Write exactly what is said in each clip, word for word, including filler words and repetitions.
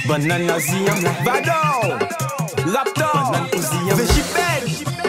Banana Ziam la Vado Raptor Vegipel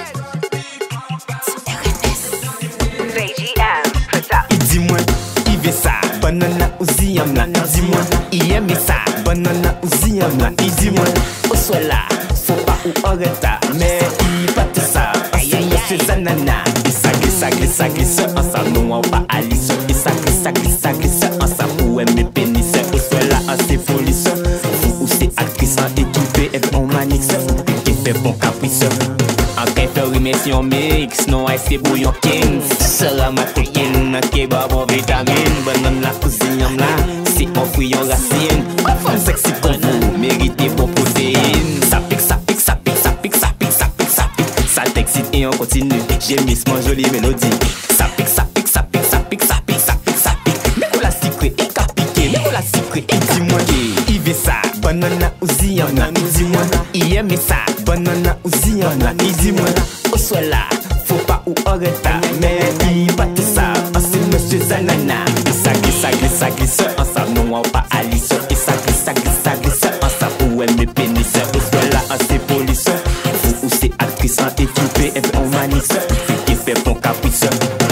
V G M Production. Dis-moi, il veut ça Banana Ziam la Dis-moi, il aime ça Banana Ziam la Dis-moi, au soit là faut pas ou en retard mais il pas tout ça c'est monsieur Zanana et ça glisse, ça glisse, ça glisse ensemble nous on pas Alice et ça glisse, ça glisse, ça glisse ensemble ou aimer pénis au soit là c'est police ou c'est actrice équipée et puis on manix qui fait bon caprice en qu'elle fait remercier on mix non c'est bouillon king sera ma coquine qui va bon vitamine banane la cousine là c'est on fruit en racine femme sexy pour vous méritez bon protéine ça pique ça pique ça pique ça pique ça pique ça pique ça pique ça t'excite et on continue j'ai mis mon jolie mélodie ça pique ça pique ça pique ça pique ça pique ça pique ça pique mais qu'on la secret et qu'a piqué mais qu'on la secret et dis-moi qui il veut ça banana ouzi en a dis-moi il aime ça banana ouzi en a dis-moi au soit là faut pas ou en retard mais il pas tout ça c'est monsieur Zanana et ça glisse ça glisse ça glisse ensemble nous on pas Alice et ça glisse ça glisse ça glisse ensemble où elle me pénis au soit là c'est police ou c'est actrice équipée et puis on manix qui fait bon caprice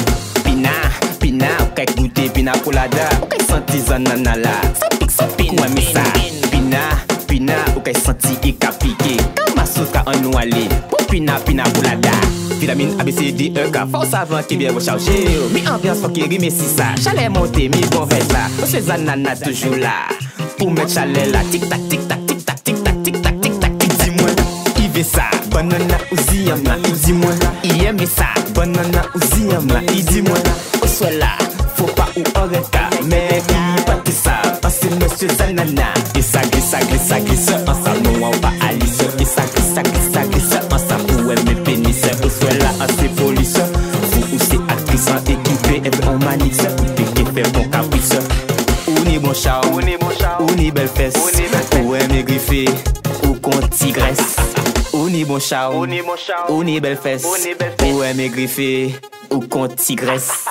Pina Pina ou qu'elle goûter Pina colada ou qu'elle senti Zanana là ça pique ça pique ouais mais ça Pina Pina ou qu'elle senti et qu'a piqué comme ma sauce qu'a en nous aller pour Pina Pina colada vitamine A B C D E K force avant qui bien recharger mi ambiance faut qu'il rime si ça chalet monté mi bon veste là monsieur Zanana toujours là pour mettre chalet là tic tac tic tac tic tac tic tac tic tac tic tac dis-moi il veut ça banana ouzi am là dis-moi il aime ça banana ouzi am là dis-moi au soit là faut pas ou en retard mais il pas tout ça c'est monsieur Zanana et ça glisse ça glisse ça glisse ensemble nous on pas Alice et ça glisse ça glisse ça glisse ensemble où elle me pénis au soit là c'est police ou c'est actrice équipée et puis on manix qui fait bon caprice ou ni bon char ou ni bon char ou ni belle fesse ou elle me griffé ou con tigresse ou ni bon char ou ni bon char ou ni belle fesse ou elle me griffé ou con tigresse.